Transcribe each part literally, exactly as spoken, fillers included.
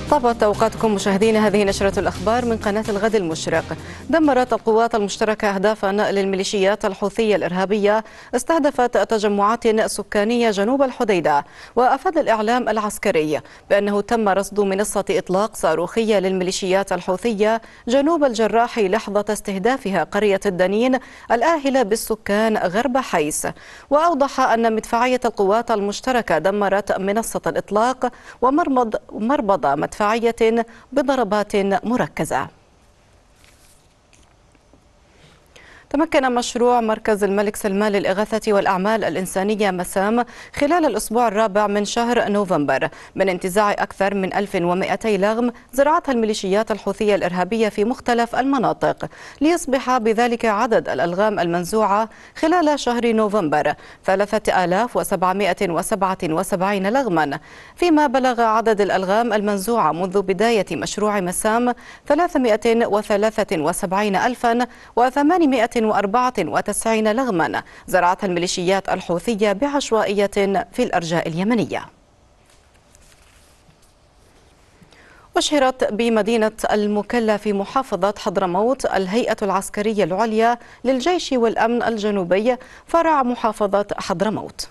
طابت أوقاتكم مشاهدينا، هذه نشرة الأخبار من قناة الغد المشرق. دمرت القوات المشتركة أهدافا للميليشيات الحوثية الإرهابية استهدفت تجمعات سكانية جنوب الحديدة. وأفاد الإعلام العسكري بأنه تم رصد منصة إطلاق صاروخية للميليشيات الحوثية جنوب الجراح لحظة استهدافها قرية الدنين الآهلة بالسكان غرب حيس. وأوضح أن مدفعية القوات المشتركة دمرت منصة الإطلاق ومربض مربض مدفعية بضربات مركزة. تمكن مشروع مركز الملك سلمان للإغاثة والأعمال الإنسانية مسام خلال الأسبوع الرابع من شهر نوفمبر من انتزاع أكثر من ألف ومئتي لغم زرعتها الميليشيات الحوثية الإرهابية في مختلف المناطق، ليصبح بذلك عدد الألغام المنزوعة خلال شهر نوفمبر ثلاثة آلاف وسبعمئة وسبعة وسبعين لغما، فيما بلغ عدد الألغام المنزوعة منذ بداية مشروع مسام ثلاثمئة وثلاثة وسبعين ألفا وثمانمئة وأربعة وتسعين لغما زرعتها الميليشيات الحوثية بعشوائية في الأرجاء اليمنية. أشهرت بمدينة المكلا في محافظة حضرموت الهيئة العسكرية العليا للجيش والأمن الجنوبي فرع محافظة حضرموت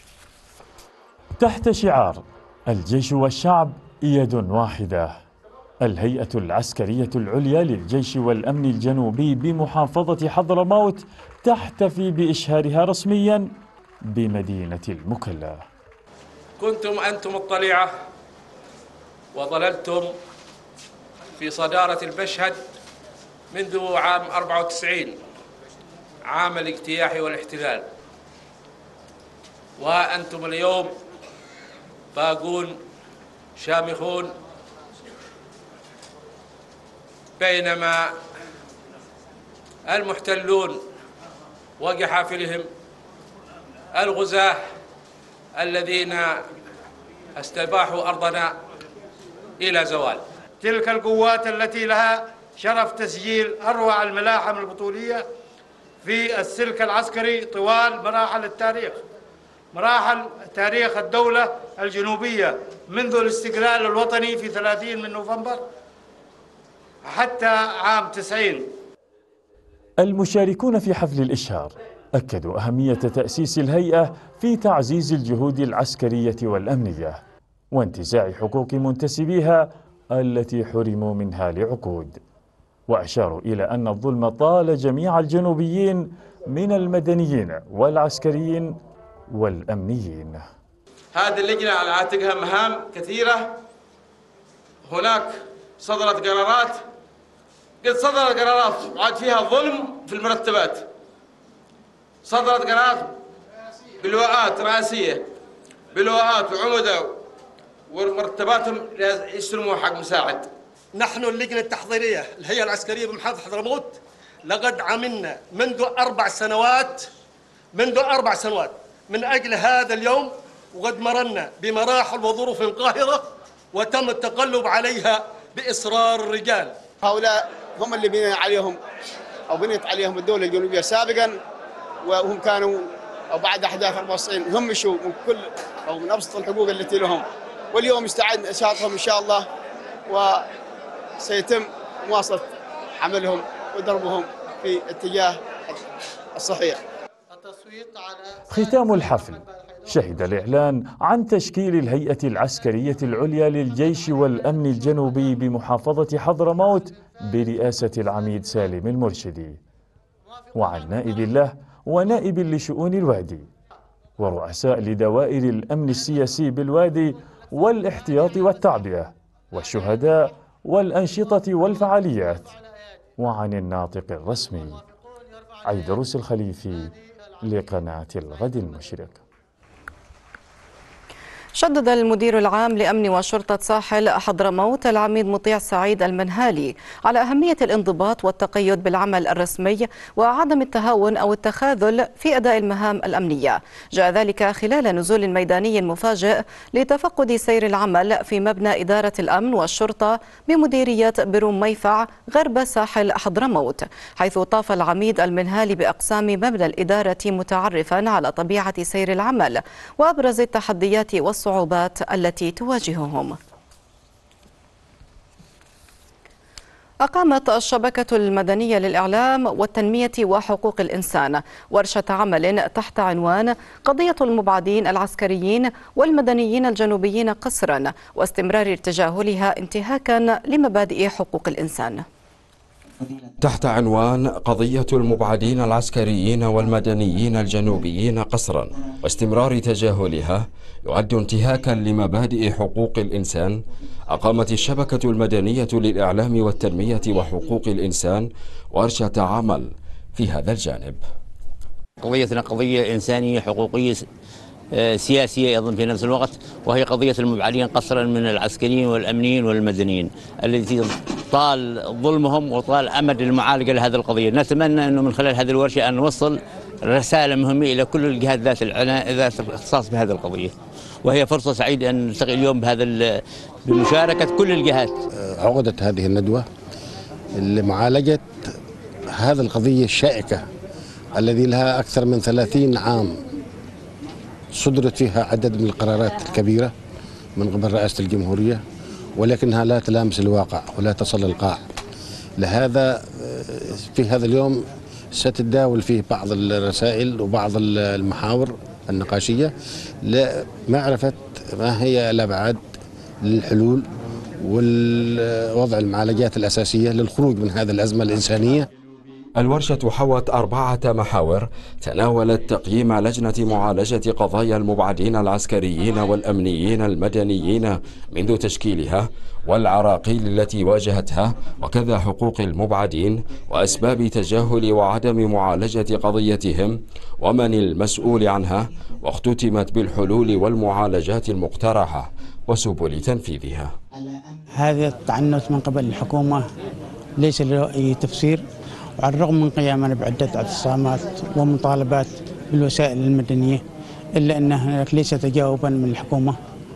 تحت شعار الجيش والشعب يد واحدة. الهيئة العسكرية العليا للجيش والأمن الجنوبي بمحافظة حضرموت تحتفي بإشهارها رسميا بمدينة المكلا. كنتم أنتم الطليعة وظللتم في صدارة المشهد منذ عام أربعة وتسعين عام الاجتياح والاحتلال، وأنتم اليوم باقون شامخون بينما المحتلون وجحافلهم الغزاة الذين استباحوا أرضنا إلى زوال. تلك القوات التي لها شرف تسجيل أروع الملاحم البطولية في السلك العسكري طوال مراحل التاريخ، مراحل تاريخ الدولة الجنوبية منذ الاستقلال الوطني في ثلاثين من نوفمبر حتى عام تسعين. المشاركون في حفل الإشهار أكدوا أهمية تأسيس الهيئة في تعزيز الجهود العسكرية والأمنية وانتزاع حقوق منتسبيها التي حرموا منها لعقود، وأشاروا إلى أن الظلم طال جميع الجنوبيين من المدنيين والعسكريين والأمنيين. هذه اللجنة على عاتقها مهام كثيرة. هناك صدرت قرارات، قد صدرت قرارات عاد فيها ظلم في المرتبات، صدرت قرارات بلواءات رئاسية بلواءات وعمدة ومرتباتهم يستلموا حق مساعد. نحن اللجنة التحضيرية الهيئة العسكرية بمحافظة حضرموت لقد عملنا منذ أربع سنوات منذ أربع سنوات من أجل هذا اليوم، وقد مرنا بمراحل وظروف قاهرة وتم التغلب عليها بإصرار الرجال. هؤلاء هم اللي بنينا عليهم أو بنيت عليهم الدولة الجنوبية سابقا، وهم كانوا أو بعد أحداث أربعة وتسعين همشوا من كل أو من أبسط الحقوق التي لهم، واليوم استعد نشاطهم إن شاء الله وسيتم مواصلة عملهم وضربهم في اتجاه الصحيح. ختام الحفل شهد الإعلان عن تشكيل الهيئة العسكرية العليا للجيش والأمن الجنوبي بمحافظة حضرموت برئاسة العميد سالم المرشدي، وعن نائب الله ونائب لشؤون الوادي ورؤساء لدوائر الأمن السياسي بالوادي والاحتياط والتعبئة والشهداء والأنشطة والفعاليات، وعن الناطق الرسمي. عيدروس الخليفي لقناة الغد المشرق. شدد المدير العام لأمن وشرطة ساحل حضرموت العميد مطيع سعيد المنهالي على أهمية الانضباط والتقيد بالعمل الرسمي وعدم التهاون أو التخاذل في أداء المهام الأمنية. جاء ذلك خلال نزول ميداني مفاجئ لتفقد سير العمل في مبنى إدارة الأمن والشرطة بمديرية بروم ميفع غرب ساحل حضرموت، حيث طاف العميد المنهالي بأقسام مبنى الإدارة متعرفا على طبيعة سير العمل وأبرز التحديات والصعوبات التي تواجههم. أقامت الشبكة المدنية للإعلام والتنمية وحقوق الإنسان ورشة عمل تحت عنوان قضية المبعدين العسكريين والمدنيين الجنوبيين قسرا واستمرار تجاهلها انتهاكا لمبادئ حقوق الإنسان. تحت عنوان قضية المبعدين العسكريين والمدنيين الجنوبيين قسرا واستمرار تجاهلها يعد انتهاكا لمبادئ حقوق الإنسان، أقامت الشبكة المدنية للإعلام والتنمية وحقوق الإنسان ورشة عمل في هذا الجانب. قضيتنا قضية إنسانية حقوقية سياسية أيضا في نفس الوقت، وهي قضية المبعدين قسرا من العسكريين والأمنيين والمدنيين التي طال ظلمهم وطال أمد المعالجة لهذه القضية. نتمنى أنه من خلال هذه الورشة أن نوصل رسالة مهمة إلى كل الجهات ذات العناية ذات الاختصاص بهذه القضية، وهي فرصة سعيدة أن نلتقي اليوم بهذا بمشاركة كل الجهات. عقدت هذه الندوة لمعالجة هذه القضية الشائكة الذي لها أكثر من ثلاثين عام صدرت فيها عدد من القرارات الكبيرة من قبل رئاسة الجمهورية، ولكنها لا تلامس الواقع ولا تصل القاع. لهذا في هذا اليوم ستتداول فيه بعض الرسائل وبعض المحاور النقاشية لمعرفة ما هي الأبعاد للحلول ووضع المعالجات الأساسية للخروج من هذه الأزمة الإنسانية. الورشة حوت أربعة محاور تناولت تقييم لجنة معالجة قضايا المبعدين العسكريين والأمنيين المدنيين منذ تشكيلها والعراقيل التي واجهتها، وكذا حقوق المبعدين وأسباب تجاهل وعدم معالجة قضيتهم ومن المسؤول عنها، واختتمت بالحلول والمعالجات المقترحة وسبل تنفيذها. هذا التعنت من قبل الحكومة ليس له أي تفسير، وعلى الرغم من قيامنا بعدة اعتصامات ومطالبات بالوسائل المدنية إلا أن هناك ليس تجاوبا من الحكومة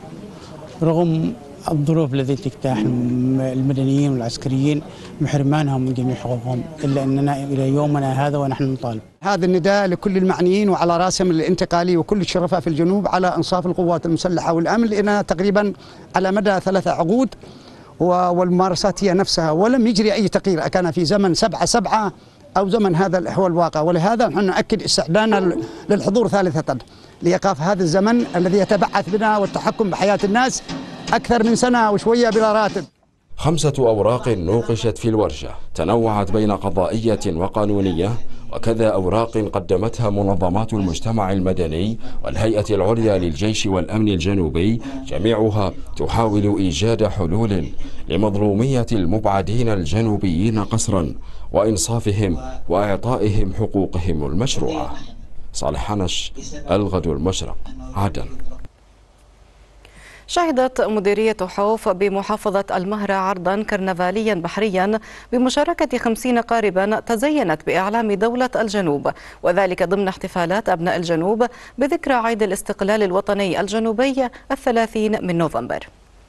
رغم الظروف التي تجتاح المدنيين والعسكريين بحرمانهم من جميع حقوقهم، إلا أننا إلى يومنا هذا ونحن نطالب. هذا النداء لكل المعنيين وعلى راسهم الانتقالي وكل الشرفاء في الجنوب على إنصاف القوات المسلحة والأمن، لأننا تقريبا على مدى ثلاثة عقود والممارسات هي نفسها ولم يجري أي تغيير، كان في زمن سبعة سبعة أو زمن هذا هو الواقع. ولهذا نحن نؤكد استعدادنا للحضور ثالثة لإيقاف هذا الزمن الذي يتبعث بنا والتحكم بحياة الناس أكثر من سنة وشوية بلا راتب. خمسة أوراق نوقشت في الورشة تنوعت بين قضائية وقانونية، وكذا أوراق قدمتها منظمات المجتمع المدني والهيئة العليا للجيش والأمن الجنوبي، جميعها تحاول إيجاد حلول لمظلومية المبعدين الجنوبيين قسرا وإنصافهم وإعطائهم حقوقهم المشروعة. صالح حنش، الغد المشرق، عدن. شهدت مديرية حوف بمحافظة المهرة عرضا كرنفاليا بحريا بمشاركة خمسين قاربا تزينت بإعلام دولة الجنوب، وذلك ضمن احتفالات أبناء الجنوب بذكرى عيد الاستقلال الوطني الجنوبي الثلاثين من نوفمبر.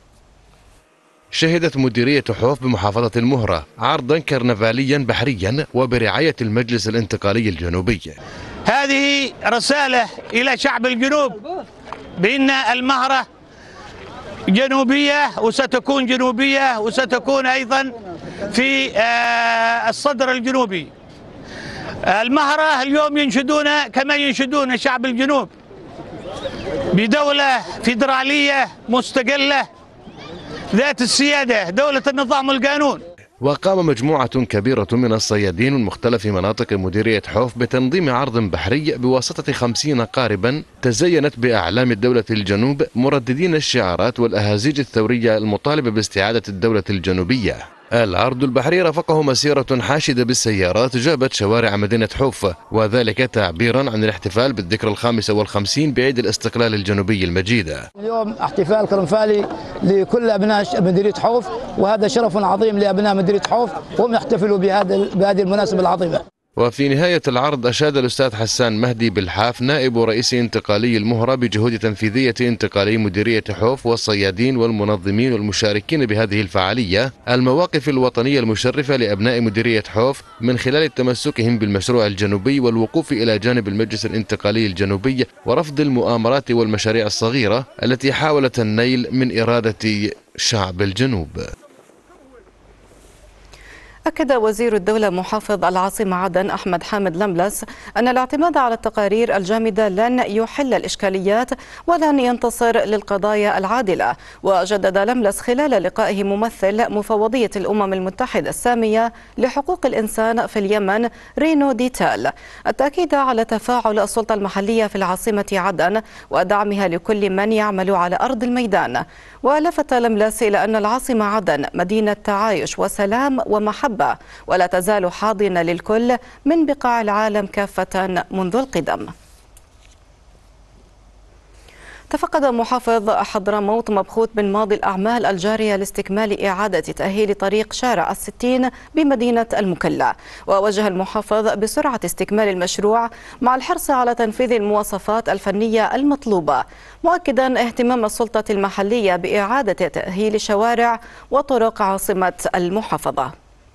شهدت مديرية حوف بمحافظة المهرة عرضا كرنفاليا بحريا وبرعاية المجلس الانتقالي الجنوبي. هذه رسالة إلى شعب الجنوب بأن المهرة جنوبية وستكون جنوبية وستكون أيضا في الصدر الجنوبي. المهرة اليوم ينشدون كما ينشدون شعب الجنوب بدولة فيدرالية مستقلة ذات السيادة، دولة النظام والقانون. وقام مجموعة كبيرة من الصيادين من مختلف مناطق مديرية حوف بتنظيم عرض بحري بواسطة خمسين قاربا تزينت بأعلام الدولة الجنوب مرددين الشعارات والأهازيج الثورية المطالبة باستعادة الدولة الجنوبية. العرض البحري رافقه مسيرة حاشدة بالسيارات جابت شوارع مدينة حوف، وذلك تعبيرا عن الاحتفال بالذكرى الخامسة والخمسين بعيد الاستقلال الجنوبي المجيد. اليوم احتفال كرنفالي لكل أبناء مديرية حوف، وهذا شرف عظيم لأبناء مديرية حوف وهم يحتفلوا بهذه المناسبة العظيمة. وفي نهاية العرض أشاد الأستاذ حسان مهدي بالحاف نائب رئيس انتقالي المهرة بجهود تنفيذية انتقالي مديرية حوف والصيادين والمنظمين والمشاركين بهذه الفعالية المواقف الوطنية المشرفة لأبناء مديرية حوف من خلال تمسكهم بالمشروع الجنوبي والوقوف إلى جانب المجلس الانتقالي الجنوبي ورفض المؤامرات والمشاريع الصغيرة التي حاولت النيل من إرادة شعب الجنوب. أكد وزير الدولة محافظ العاصمة عدن أحمد حامد لملس أن الاعتماد على التقارير الجامدة لن يحل الإشكاليات ولن ينتصر للقضايا العادلة. وجدد لملس خلال لقائه ممثل مفوضية الأمم المتحدة السامية لحقوق الإنسان في اليمن رينو ديتال التأكيد على تفاعل السلطة المحلية في العاصمة عدن ودعمها لكل من يعمل على أرض الميدان. ولفت لملس إلى أن العاصمة عدن مدينة تعايش وسلام ومحبة ولا تزال حاضنة للكل من بقاع العالم كافة منذ القدم. تفقد محافظ حضرموت مبخوت بن ماضي الأعمال الجارية لاستكمال إعادة تأهيل طريق شارع الستين بمدينة المكلا. ووجه المحافظ بسرعة استكمال المشروع مع الحرص على تنفيذ المواصفات الفنية المطلوبة، مؤكدا اهتمام السلطة المحلية بإعادة تأهيل شوارع وطرق عاصمة المحافظة.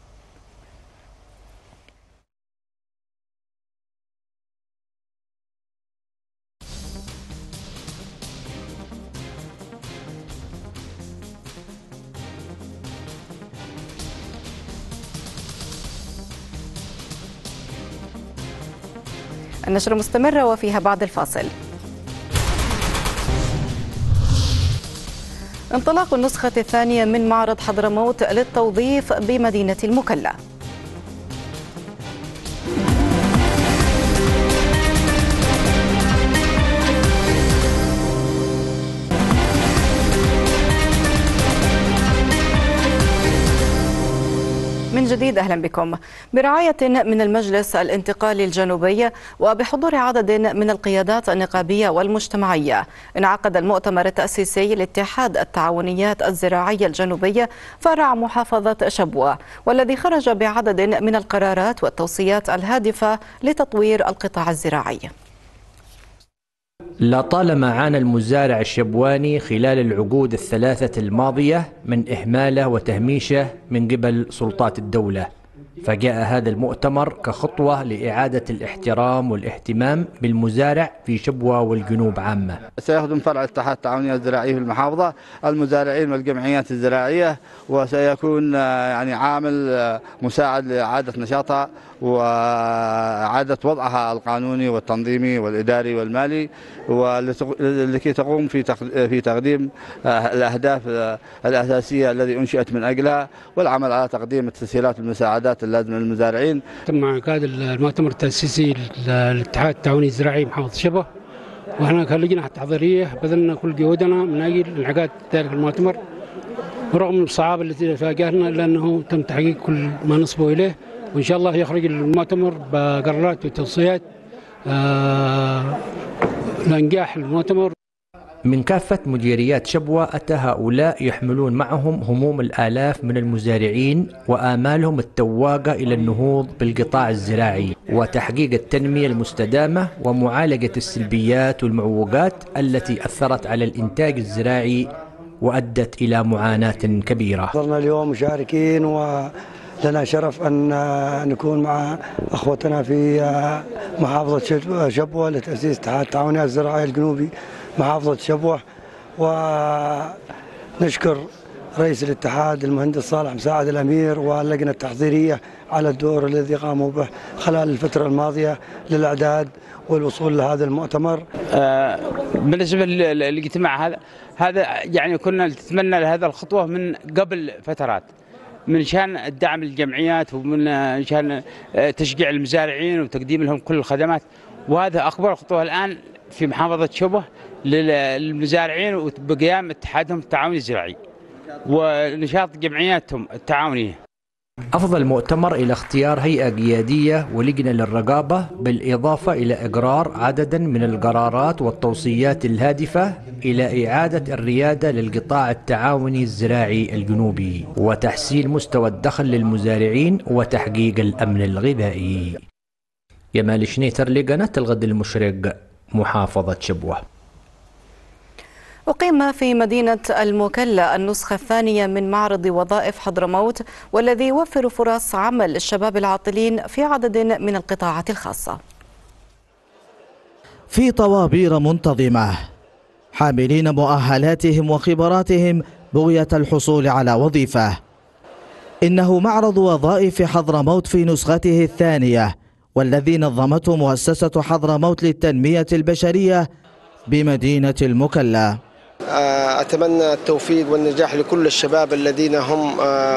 النشرة مستمرة وفيها بعد الفاصل. انطلاق النسخة الثانية من معرض حضرموت للتوظيف بمدينة المكلا. من جديد أهلا بكم. برعاية من المجلس الانتقالي الجنوبي وبحضور عدد من القيادات النقابية والمجتمعية انعقد المؤتمر التأسيسي لاتحاد التعاونيات الزراعية الجنوبية فرع محافظة شبوة، والذي خرج بعدد من القرارات والتوصيات الهادفة لتطوير القطاع الزراعي. لطالما عانى المزارع الشبواني خلال العقود الثلاثة الماضية من إهماله وتهميشه من قبل سلطات الدولة، فجاء هذا المؤتمر كخطوة لإعادة الاحترام والاهتمام بالمزارع في شبوة والجنوب عامة. سيخدم فرع الاتحاد التعاوني الزراعي في المحافظة المزارعين والجمعيات الزراعية، وسيكون يعني عامل مساعد لإعادة نشاطها وإعادة وضعها القانوني والتنظيمي والإداري والمالي، ولكي تقوم في في تقديم الأهداف الأساسية التي أنشئت من أجلها، والعمل على تقديم التسهيلات والمساعدات اللازمة للمزارعين. تم انعقاد المؤتمر التأسيسي للاتحاد التعاوني الزراعي محافظة شبوة، وإحنا كلجنة تحضيرية بذلنا كل جهودنا من أجل انعقاد ذلك المؤتمر، ورغم الصعاب التي فاجأنا إلا أنه تم تحقيق كل ما نصبوا إليه، وإن شاء الله يخرج المؤتمر بقرارات وتوصيات آه لإنجاح المؤتمر. من كافة مديريات شبوة أتى هؤلاء يحملون معهم هموم الآلاف من المزارعين وآمالهم التواقة إلى النهوض بالقطاع الزراعي وتحقيق التنمية المستدامة ومعالجة السلبيات والمعوقات التي أثرت على الإنتاج الزراعي وأدت إلى معاناة كبيرة. حضرنا اليوم مشاركين ولنا شرف أن نكون مع أخوتنا في محافظة شبوة لتأسيس اتحاد التعاونيات الزراعية الجنوبي محافظة شبوة، ونشكر رئيس الاتحاد المهندس صالح مساعد الأمير واللجنة التحضيرية على الدور الذي قاموا به خلال الفترة الماضية للإعداد والوصول لهذا المؤتمر. آه بالنسبة للاجتماع هذا هذا يعني كنا نتمنى لهذا الخطوة من قبل فترات، من شان الدعم للجمعيات ومن شان تشجيع المزارعين وتقديم لهم كل الخدمات، وهذا أكبر خطوة الآن في محافظة شبوة للمزارعين وبقيام اتحادهم التعاوني الزراعي ونشاط جمعياتهم التعاونية. أفضل المؤتمر إلى اختيار هيئة قيادية ولجنة للرقابة، بالإضافة إلى إقرار عددا من القرارات والتوصيات الهادفة إلى إعادة الريادة للقطاع التعاوني الزراعي الجنوبي وتحسين مستوى الدخل للمزارعين وتحقيق الأمن الغذائي. يمال شنيتر لقناة الغد المشرق، محافظة شبوة. أقيم في مدينة المكلا النسخة الثانية من معرض وظائف حضرموت، والذي يوفر فرص عمل للشباب العاطلين في عدد من القطاعات الخاصة. في طوابير منتظمة حاملين مؤهلاتهم وخبراتهم بغية الحصول على وظيفة. إنه معرض وظائف حضرموت في نسخته الثانية، والذي نظمته مؤسسة حضرموت للتنمية البشرية بمدينة المكلا. أتمنى التوفيق والنجاح لكل الشباب الذين هم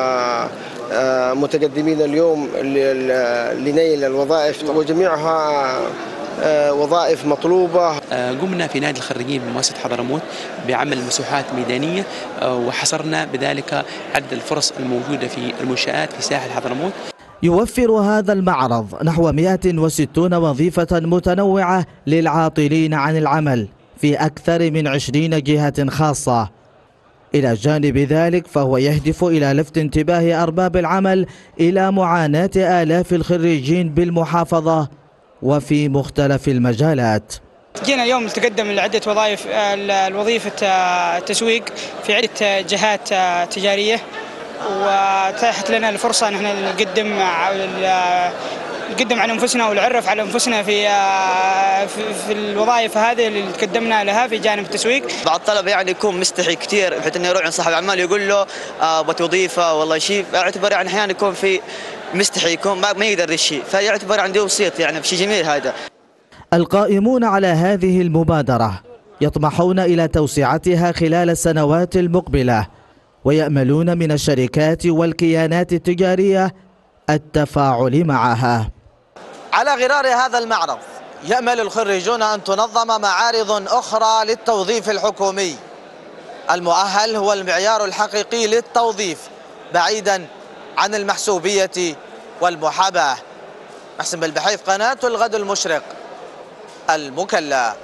متقدمين اليوم لنيل الوظائف، وجميعها وظائف مطلوبة. قمنا في نادي الخريجين بمؤسسة حضرموت بعمل مساحات ميدانية، وحصرنا بذلك عدد الفرص الموجودة في المنشآت في ساحل حضرموت. يوفر هذا المعرض نحو مئة وستين وظيفة متنوعة للعاطلين عن العمل في أكثر من عشرين جهة خاصة. إلى جانب ذلك فهو يهدف إلى لفت انتباه أرباب العمل إلى معاناة آلاف الخريجين بالمحافظة وفي مختلف المجالات. جينا اليوم نتقدم لعدة وظائف، الوظيفة التسويق في عدة جهات تجارية، وتاحت لنا الفرصة ان احنا نقدم نقدم على انفسنا ونعرف على انفسنا في في الوظائف هذه اللي تقدمنا لها في جانب التسويق. بعض الطلبه يعني يكون مستحي كثير بحيث انه يروح عند صاحب اعمال يقول له ابغى وظيفه والله شيء، اعتبر يعني احيانا يكون في مستحي يكون ما يقدر الشيء، فيعتبر عندي وصيت يعني في شيء جميل هذا. القائمون على هذه المبادرة يطمحون إلى توسعتها خلال السنوات المقبلة، ويأملون من الشركات والكيانات التجارية التفاعل معها. على غرار هذا المعرض يأمل الخريجون أن تنظم معارض أخرى للتوظيف الحكومي. المؤهل هو المعيار الحقيقي للتوظيف بعيدا عن المحسوبية والمحاباة. محسن بالبحيث، قناة الغد المشرق، المكلا.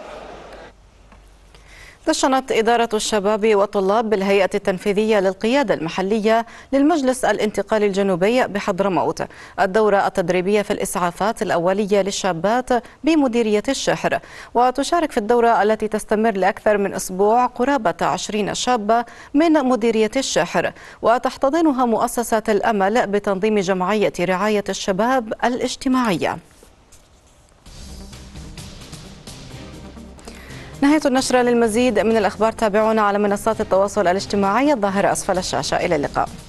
دشنت إدارة الشباب والطلاب بالهيئة التنفيذية للقيادة المحلية للمجلس الانتقالي الجنوبي بحضرموت الدورة التدريبية في الإسعافات الأولية للشابات بمديرية الشحر، وتشارك في الدورة التي تستمر لأكثر من أسبوع قرابة عشرين شابة من مديرية الشحر، وتحتضنها مؤسسة الأمل بتنظيم جمعية رعاية الشباب الاجتماعية. نهاية النشرة. للمزيد من الأخبار تابعونا على منصات التواصل الاجتماعي الظاهرة أسفل الشاشة. إلى اللقاء.